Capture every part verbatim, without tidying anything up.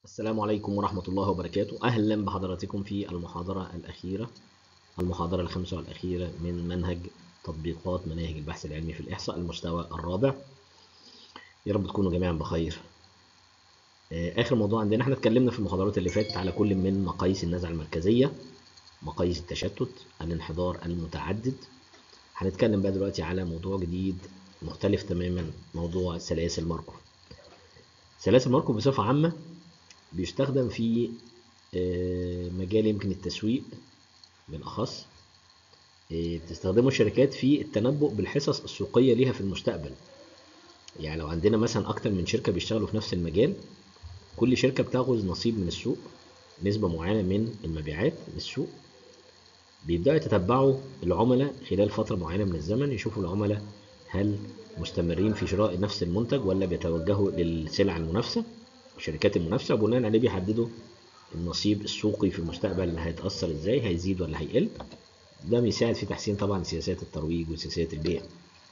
السلام عليكم ورحمة الله وبركاته. أهلا بحضراتكم في المحاضرة الأخيرة المحاضرة الخامسة والأخيرة من منهج تطبيقات مناهج البحث العلمي في الإحصاء المستوى الرابع. يا رب تكونوا جميعا بخير. آخر موضوع عندنا احنا اتكلمنا في المحاضرات اللي فاتت على كل من مقاييس النزعة المركزية، مقاييس التشتت، الانحدار المتعدد. هنتكلم بقى دلوقتي على موضوع جديد مختلف تماما، موضوع سلاسل ماركوف. سلاسل ماركوف بصفة عامة بيستخدم في مجال يمكن التسويق بالأخص. بتستخدمه الشركات في التنبؤ بالحصص السوقية ليها في المستقبل. يعني لو عندنا مثلا أكتر من شركة بيشتغلوا في نفس المجال، كل شركة بتاخذ نصيب من السوق، نسبة معينة من المبيعات للسوق. بيبدأوا يتتبعوا العملاء خلال فترة معينة من الزمن، يشوفوا العملاء هل مستمرين في شراء نفس المنتج ولا بيتوجهوا للسلع المنافسة، الشركات المنافسة، وبناء عليه بيحددوا النصيب السوقي في المستقبل هيتأثر ازاي، هيزيد ولا هيقل. ده بيساعد في تحسين طبعا سياسات الترويج وسياسات البيع.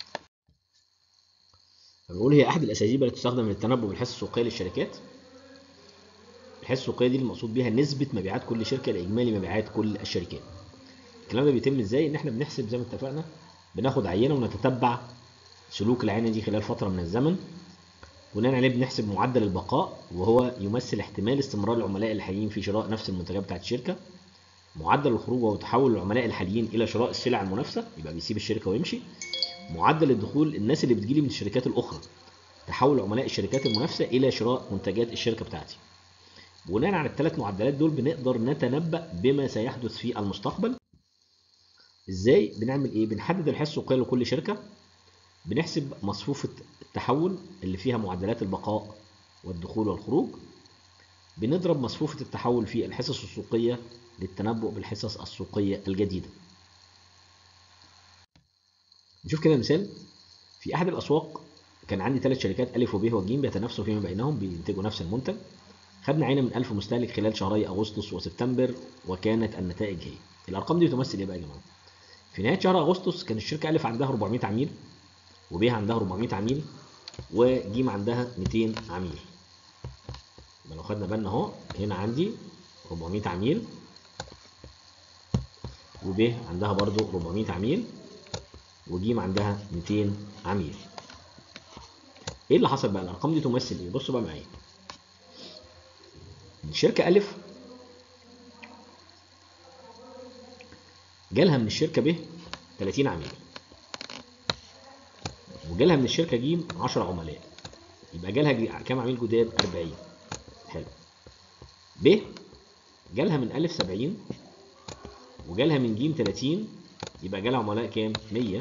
بنقول هي احد الاساليب التي تستخدم للتنبؤ بالحصص السوقيه للشركات. الحصص السوقيه دي المقصود بها نسبه مبيعات كل شركه لاجمالي مبيعات كل الشركات. الكلام ده بيتم ازاي؟ ان احنا بنحسب زي ما اتفقنا، بناخد عينه ونتتبع سلوك العينه دي خلال فتره من الزمن، بناء عليه بنحسب معدل البقاء، وهو يمثل احتمال استمرار العملاء الحاليين في شراء نفس المنتجات بتاعت الشركه. معدل الخروج وهو تحول العملاء الحاليين الى شراء السلع المنافسه، يبقى بيسيب الشركه ويمشي. معدل الدخول، الناس اللي بتجيلي من الشركات الاخرى، تحول عملاء الشركات المنافسه الى شراء منتجات الشركه بتاعتي. بناء على الثلاث معدلات دول بنقدر نتنبأ بما سيحدث في المستقبل. ازاي بنعمل ايه؟ بنحدد الحصه السوقيه لكل شركه، بنحسب مصفوفه التحول اللي فيها معدلات البقاء والدخول والخروج، بنضرب مصفوفه التحول في الحصص السوقيه للتنبؤ بالحصص السوقيه الجديده. نشوف كده مثال. في احد الاسواق كان عندي ثلاث شركات الف وب وج بيتنافسوا فيما بينهم، بينتجوا نفس المنتج. خدنا عينه من ألف مستهلك خلال شهري اغسطس وسبتمبر، وكانت النتائج هي الارقام دي تمثل ايه بقى يا جماعه؟ في نهايه شهر اغسطس كان الشركه الف عندها أربعمائة عميل، وب عندها أربعمائة عميل، وج عندها مئتين عميل. يبقى لو خدنا بالنا اهو، هنا عندي أربعمائة عميل، وب عندها برضو أربعمائة عميل، وج عندها مئتين عميل. ايه اللي حصل بقى؟ الارقام دي تمثل ايه؟ بصوا بقى معايا. الشركه الف جالها من الشركه ب ثلاثين عميل، وجالها من الشركه ج عشرة عملاء، يبقى جالها كام عميل جداد؟ أربعين. حلو. ب جالها من الف سبعين، وجالها من ج ثلاثين، يبقى جالها عملاء كام؟ مية.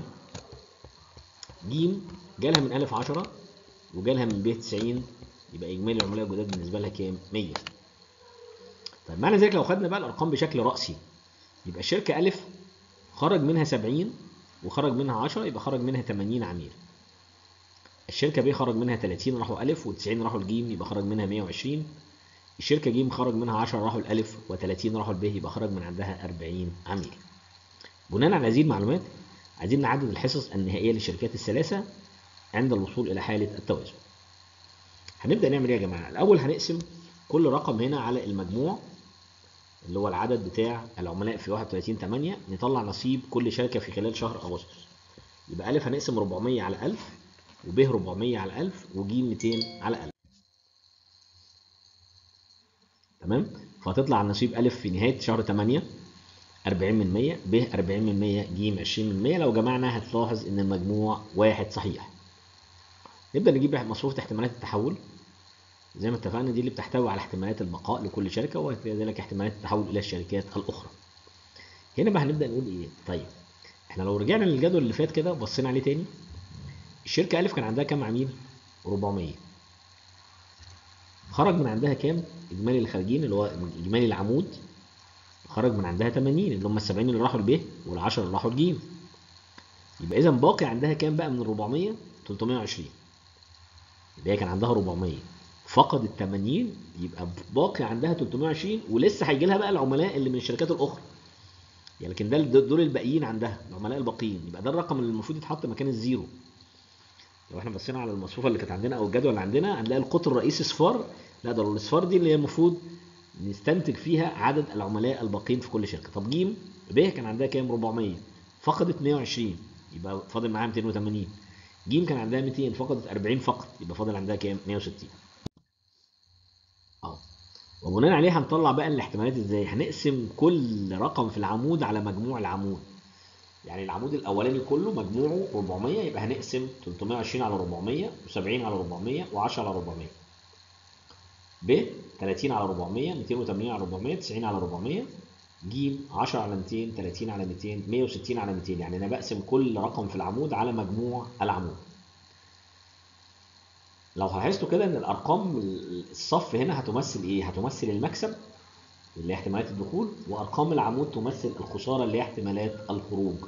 ج جالها من الف عشرة، وجالها من ب تسعين، يبقى اجمالي العملاء الجداد بالنسبه لها كام؟ مية. طيب معنى ذلك لو خدنا بقى الارقام بشكل راسي، يبقى الشركه الف خرج منها سبعين وخرج منها عشرة، يبقى خرج منها ثمانين عميل. الشركه ب خرج منها ثلاثين راحوا الف، و90 راحوا الجيم، يبقى خرج منها مية وعشرين. الشركه ج خرج منها عشرة راحوا الالف، و30 راحوا الب، يبقى خرج من عندها أربعين عميل. بناء على هذه المعلومات عايزين نعدد الحصص النهائيه للشركات الثلاثه عند الوصول الى حاله التوازن. هنبدا نعمل ايه يا جماعه؟ الاول هنقسم كل رقم هنا على المجموع اللي هو العدد بتاع العملاء في واحد وثلاثين ثمانية، نطلع نصيب كل شركه في خلال شهر اغسطس. يبقى الف هنقسم أربعمائة على ألف، وب أربعمائة على ألف، وج مئتين على ألف. تمام؟ فهتطلع النصيب الف في نهايه شهر ثمانية أربعين من مية، ب أربعين من مية، ج عشرين من مية. لو جمعنا هتلاحظ ان المجموع واحد صحيح. نبدا نجيب مصفوفه احتمالات التحول. زي ما اتفقنا دي اللي بتحتوي على احتمالات البقاء لكل شركه، وكذلك احتمالات التحول الى الشركات الاخرى. هنا بقى هنبدا نقول ايه؟ طيب احنا لو رجعنا للجدول اللي فات كده بصينا عليه تاني، الشركه الف كان عندها كام عميل؟ أربعمائة. خرج من عندها كام اجمالي اللي خارجين، اللي هو اجمالي العمود؟ خرج من عندها ثمانين، اللي هم ال70 اللي راحوا الب، وال10 اللي راحوا الج. يبقى اذا باقي عندها كام بقى من أربعمائة؟ ثلاثمائة وعشرين. يبقى هي كان عندها أربعمائة، فقدت ثمانين، يبقى باقي عندها ثلاثمائة وعشرين، ولسه هيجي لها بقى العملاء اللي من الشركات الاخرى. يعني لكن ده دول الباقيين عندها، العملاء الباقيين. يبقى ده الرقم اللي المفروض يتحط مكان الزيرو. لو احنا بصينا على المصفوفه اللي كانت عندنا او الجدول اللي عندنا، هنلاقي القطر الرئيسي صفار، لا ده الاصفار دي اللي هي المفروض نستنتج فيها عدد العملاء الباقين في كل شركه. طب ج ب كان عندها كام؟ أربعمية، فقدت مية وعشرين، يبقى فاضل معاها ميتين وتمانين. ج كان عندها ميتين، فقدت أربعين فقط، يبقى فاضل عندها كام؟ مية وستين. اه وبناء عليه هنطلع بقى الاحتمالات ازاي. هنقسم كل رقم في العمود على مجموع العمود. يعني العمود الاولاني كله مجموعه أربعمية، يبقى هنقسم تلتمية وعشرين على أربعمية، وسبعين على أربعمية، وعشرة على أربعمية. ب تلاتين على أربعمية، ميتين وتمانين على أربعمية، تسعين على أربعمية. ج عشرة على ميتين، تلاتين على ميتين، مية وستين على ميتين. يعني انا بقسم كل رقم في العمود على مجموع العمود. لو لاحظتوا كده ان الارقام الصف هنا هتمثل ايه؟ هتمثل المكسب اللي هي احتمالات الدخول، وارقام العمود تمثل الخساره اللي هي احتمالات الخروج.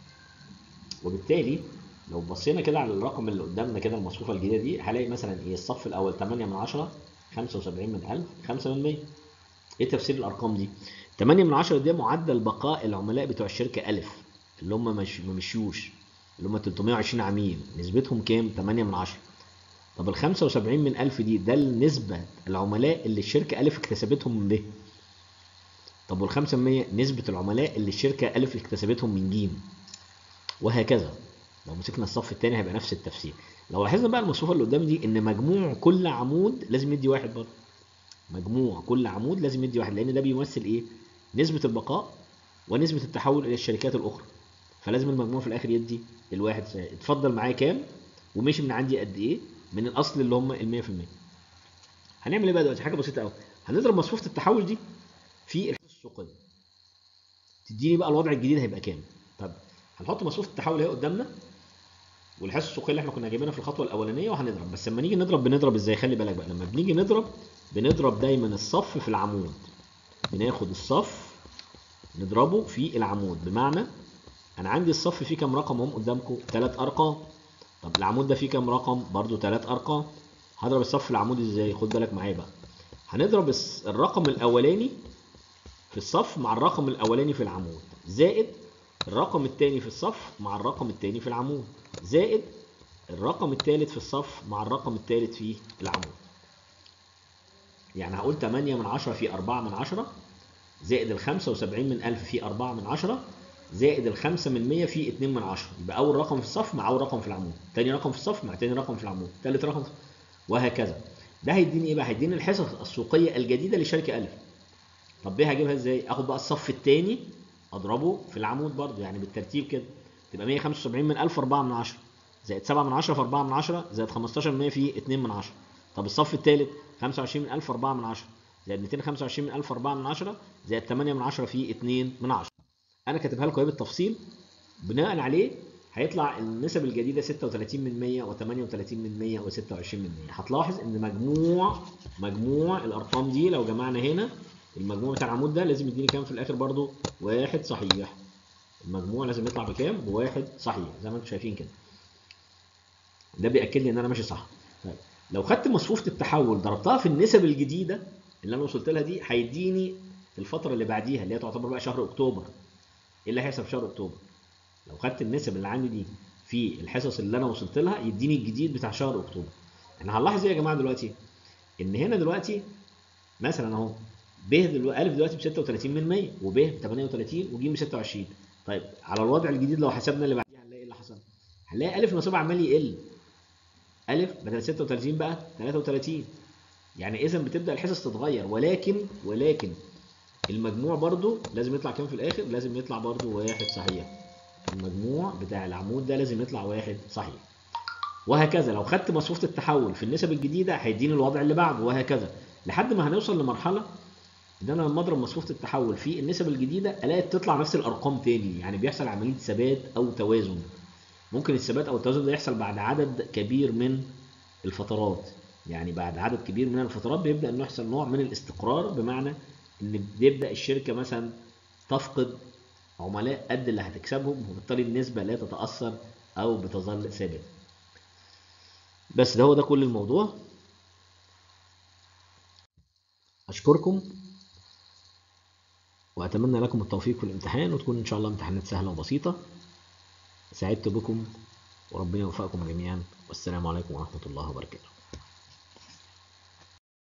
وبالتالي لو بصينا كده على الرقم اللي قدامنا كده، المصفوفه الجديده دي، هلاقي مثلا ايه؟ الصف الاول تمانية من عشرة، خمسة وسبعين من ألف، خمسة من مية. ايه تفسير الارقام دي؟ تمانية من عشرة دي معدل بقاء العملاء بتوع الشركه الف، اللي هم مش ما مشيوش، اللي هم تلتمية وعشرين عميل، نسبتهم كام؟ تمانية من عشرة. طب ال خمسة وسبعين من ألف دي، ده النسبه العملاء اللي الشركه الف اكتسبتهم من ب. طب وال خمسة من مية نسبه العملاء اللي الشركه الف اكتسبتهم من ج. وهكذا. لو مسكنا الصف الثاني هيبقى نفس التفسير. لو لاحظنا بقى المصفوفه اللي قدامي دي، ان مجموع كل عمود لازم يدي واحد برضه. مجموع كل عمود لازم يدي واحد، لان ده بيمثل ايه؟ نسبه البقاء ونسبه التحول الى الشركات الاخرى. فلازم المجموع في الاخر يدي الواحد. اتفضل معايا كام ومشي من عندي قد ايه من الاصل اللي هم ال مية في المية. هنعمل ايه بقى دلوقتي؟ حاجه بسيطه قوي. هنضرب مصفوفه التحول دي في الحصه السوقيه، تديني بقى الوضع الجديد هيبقى كام. طب هنحط مصفوفه التحول اهي قدامنا، والحصه السوقيه اللي احنا كنا جايبينها في الخطوه الاولانيه، وهنضرب. بس لما نيجي نضرب بنضرب ازاي؟ خلي بالك بقى، لما بنيجي نضرب بنضرب دايما الصف في العمود. بناخد الصف نضربه في العمود. بمعنى انا عندي الصف فيه كام رقم هم قدامكم؟ ثلاث ارقام. طب العمود ده فيه كام رقم؟ برضو ثلاث ارقام. هضرب الصف في العمود ازاي؟ خد بالك معايا بقى. هنضرب الرقم الاولاني في الصف مع الرقم الاولاني في العمود، زائد الرقم الثاني في الصف مع الرقم الثاني في العمود، زائد الرقم الثالث في الصف مع الرقم الثالث في العمود. يعني هقول تمانية من عشرة في أربعة من عشرة، زائد ال خمسة وسبعين من ألف في أربعة من عشرة، زائد ال خمسة من مية في اتنين من عشرة. يبقى أول رقم في الصف مع أول رقم في العمود، تاني رقم في الصف مع تاني رقم في العمود، تالت رقم في... وهكذا. ده هيديني إيه بقى؟ هيديني الحصص السوقية الجديدة لشركة ألف. طب دي هجيبها إزاي؟ آخد بقى الصف التاني أضربه في العمود برضه، يعني بالترتيب كده. تبقى مية وخمسة وسبعين من ألف أربعة من عشرة، زائد سبعة من عشرة في أربعة من عشرة، زائد خمستاشر من مية في اتنين من عشرة. طب الصف الثالث خمسة وعشرين من ألف أربعة من عشرة، زائد ميتين وخمسة وعشرين من ألف أربعة من عشرة، زائد تمانية من عشرة في اتنين من عشرة. انا كاتبها لكم اهي بالتفصيل. بناء عليه هيطلع النسب الجديده ستة وتلاتين من مية، وتمانية وتلاتين من مية، وستة وعشرين من مية. هتلاحظ ان مجموع مجموع الارقام دي لو جمعنا هنا المجموع بتاع العمود ده لازم يديني كام في الاخر؟ برضو واحد صحيح. المجموع لازم يطلع بكام؟ بواحد صحيح، زي ما انتم شايفين كده. ده بيأكد لي ان انا ماشي صح. طيب لو خدت مصفوفة التحول ضربتها في النسب الجديدة اللي انا وصلت لها دي، هيديني الفترة اللي بعديها اللي هي تعتبر بقى شهر اكتوبر. ايه اللي هيحصل في شهر اكتوبر؟ لو خدت النسب اللي عندي دي في الحصص اللي انا وصلت لها، يديني الجديد بتاع شهر اكتوبر. انا هنلاحظ ايه يا جماعة دلوقتي؟ ان هنا دلوقتي مثلا اهو ب دلوقتي الف دلوقتي ب ستة وتلاتين من مية، وب ب تمانية وتلاتين، وج ب ستة وعشرين. طيب على الوضع الجديد لو حسبنا اللي بعديها هنلاقي ايه اللي حصل؟ هنلاقي الف نصيبها عمال يقل. ألف بدل ستة وتلاتين بقى تلاتة وتلاتين. يعني إذا بتبدأ الحصص تتغير، ولكن ولكن المجموع برضو لازم يطلع كام في الآخر؟ لازم يطلع برضو واحد صحيح. المجموع بتاع العمود ده لازم يطلع واحد صحيح. وهكذا لو خدت مصفوفة التحول في النسب الجديدة هيديني الوضع اللي بعده، وهكذا لحد ما هنوصل لمرحلة ان انا لما اضرب مصفوفة التحول في النسب الجديدة الاقي تطلع نفس الارقام تاني. يعني بيحصل عملية ثبات او توازن. ممكن الثبات او التوازن ده يحصل بعد عدد كبير من الفترات. يعني بعد عدد كبير من الفترات بيبدا انه يحصل نوع من الاستقرار، بمعنى ان بيبدا الشركه مثلا تفقد عملاء قد اللي هتكسبهم، وبالتالي النسبه لا تتاثر او بتظل ثابته. بس ده هو ده كل الموضوع. اشكركم واتمنى لكم التوفيق في الامتحان، وتكون ان شاء الله امتحانات سهله وبسيطه. سعدت بكم وربنا يوفقكم جميعا، والسلام عليكم ورحمه الله وبركاته.